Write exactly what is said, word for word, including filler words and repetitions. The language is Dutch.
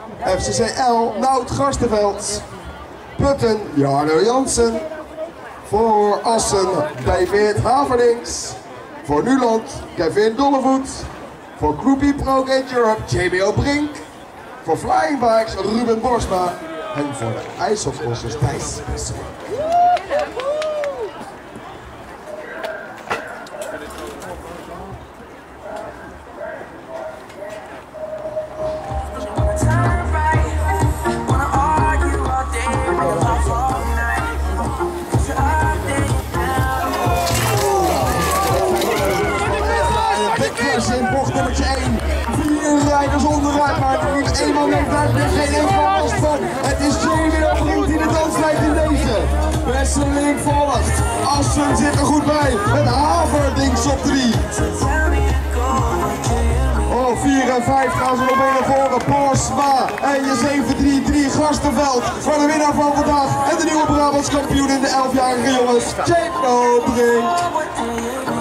F C C L, Nout Garstenveld. Putten, Jarno Jansen. Voor Assen, David Haverdings. Voor Nuland, Kevin Dollevoet. Voor Groupie Pro Gate Europe, J B O Brink. Voor Flying Bikes, Ruben Borsma. En voor de IJsselcrossers, Thijs Bessel. In bocht nummertje één. Vier rijders onderuit, maar er moet eenmaal mee uit. Er geen enkel last van. Het is Jamie O'Brien die de dans leidt in deze. Wesseling volgt. Assen zit er goed bij. Met Haverdings op drie. Oh, vier en vijf gaan ze nog mee naar voren. Borsma en je zeven drie drie Garstenveld voor de winnaar van vandaag. En de nieuwe Brabants kampioen in de elfjarige jongens, Jamie O'Brien.